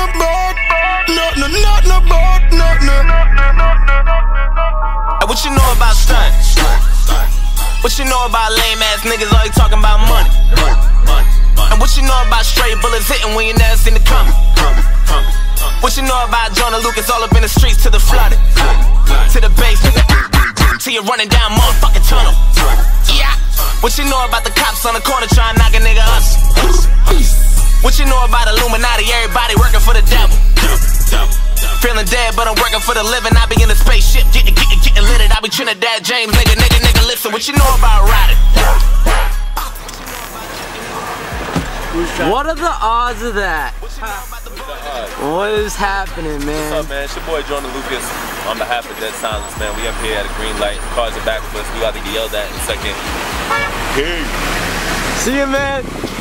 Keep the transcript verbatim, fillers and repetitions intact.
about, nothing, nothing about, nothing. Hey, what you know about stunt? What you know about lame ass niggas always talking about money? And what you know about straight bullets hitting when you never seen it coming? What you know about Joyner, Lupos all up in the streets to the flooded, to the base, nigga, till you're running down motherfucking tunnel. Yeah. What you know about the cops on the corner trying to knock a nigga up? What you know about Illuminati, everybody working for the devil? Feeling dead, but I'm working for the living. I be in the spaceship, getting, getting, getting litted. I be Trinidad James, nigga, nigga, nigga, listen. What you know about riding? What are the odds of that? What is happening, man? What's up, man? It's your boy Joyner Lupos on behalf of Dead Silence, man. We up here at a green light. Cars are back of us. We about to get yelled at in a second. Hey. See you, man.